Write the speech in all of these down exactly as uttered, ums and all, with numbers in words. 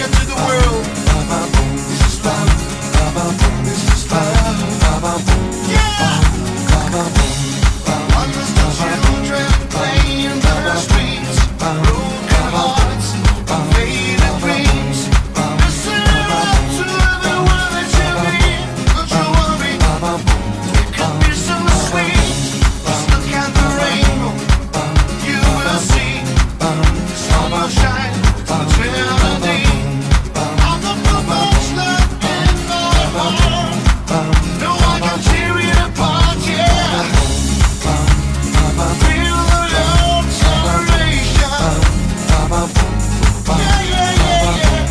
to the world. This is love. This is love. Yeah. Understood children playing in the streets, broken hearts, faded dreams. Listen up to every word that you mean. Don't you worry, it could be so sweet. Just look at the rainbow, you will see. Sun will shine eternity. Out of the box left in my heart, no one can tear it apart, yeah. Feel the love generation. Yeah, yeah, yeah, yeah.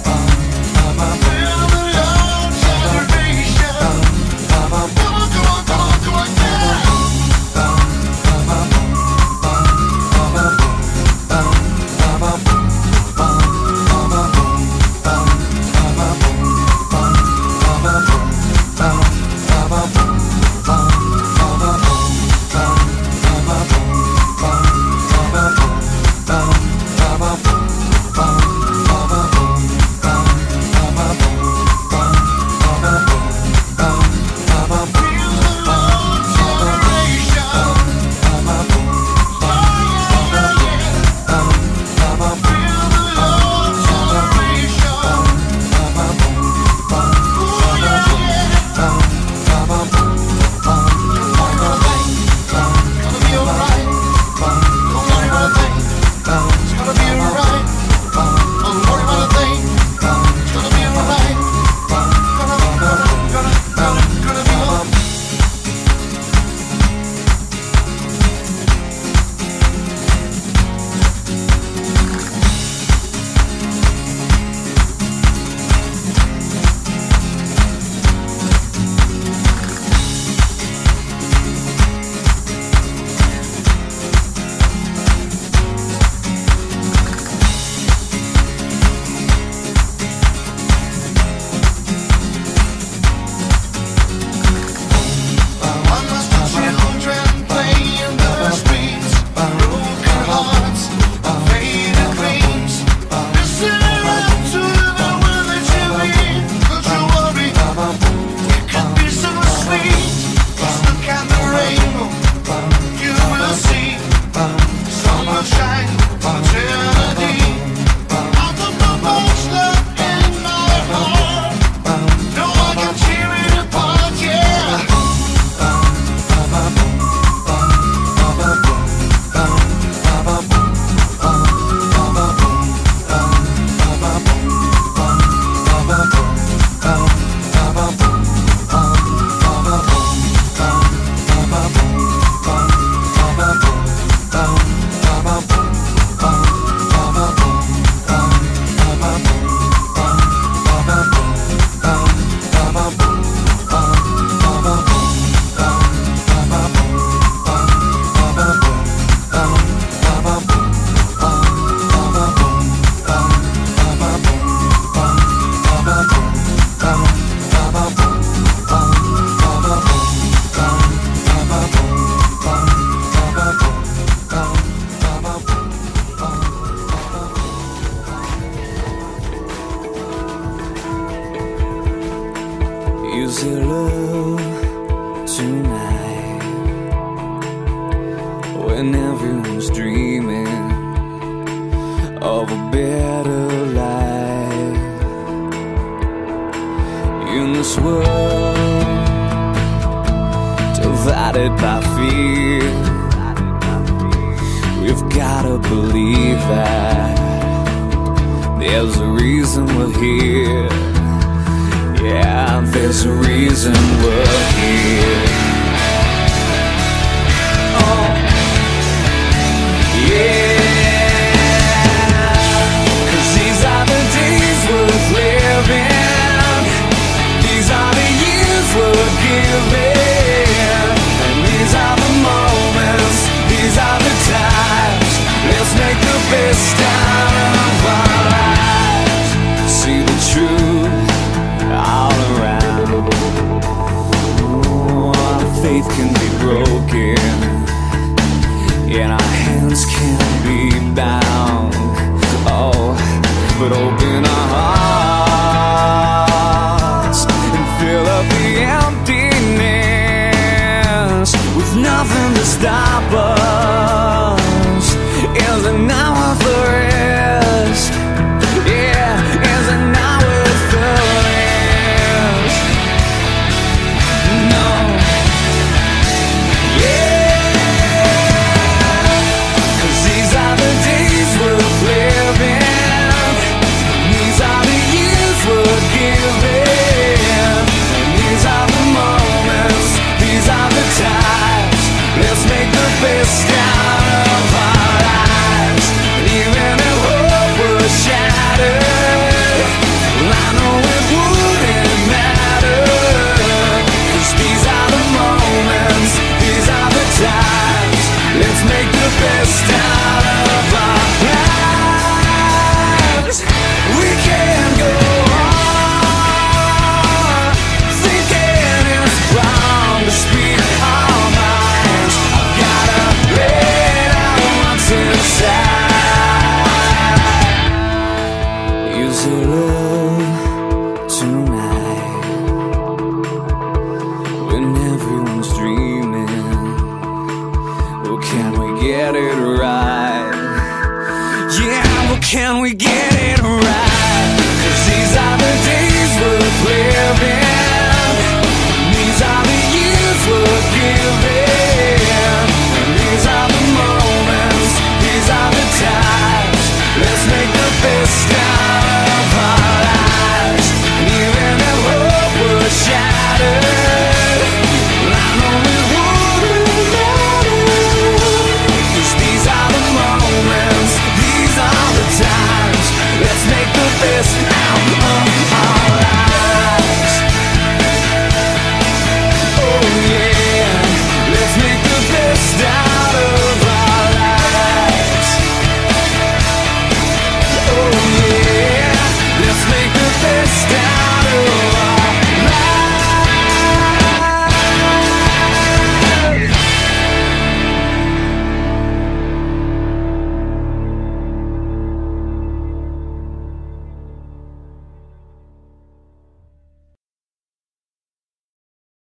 Feel the love generation. Come on, come on, come on, come on, yeah. Use your love tonight when everyone's dreaming of a better life. In this world divided by fear, we've gotta believe that there's a reason we're here. Yeah, there's a reason we're here. Oh, yeah. 'Cause these are the days worth living. These are the years worth giving. And these are the moments, these are the times. Let's make the best out of our lives. See the truth all around. Ooh, Is there love tonight when everyone's dreaming? Well, can we get it right? Yeah, well, can we get